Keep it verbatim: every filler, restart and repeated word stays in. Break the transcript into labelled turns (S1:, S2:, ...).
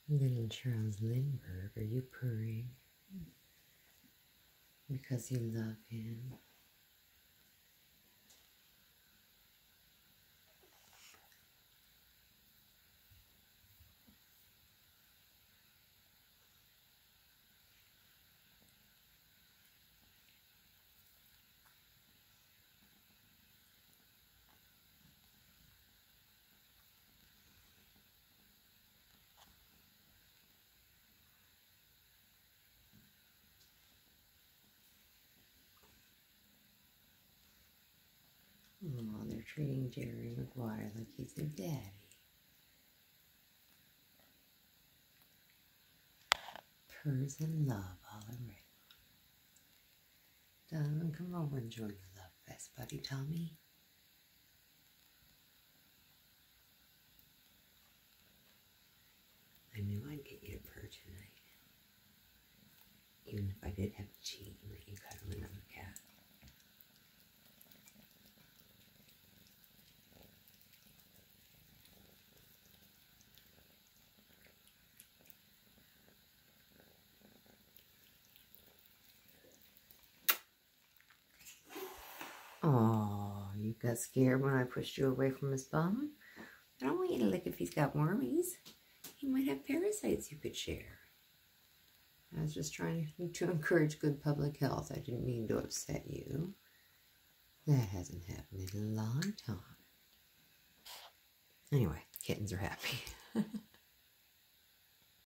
S1: Little Charles Lindbergh, are you purring because you love him? Oh, they're treating Jerry Maguire like he's their daddy. Purrs and love all around. Donovan, come over and join the love fest, buddy Tommy. I knew I'd get you to purr tonight. Even if I did have to cheat and let you cuddle another cat. Oh, you got scared when I pushed you away from his bum? I don't want you to lick if he's got wormies. He might have parasites you could share. I was just trying to encourage good public health. I didn't mean to upset you. That hasn't happened in a long time. Anyway, kittens are happy.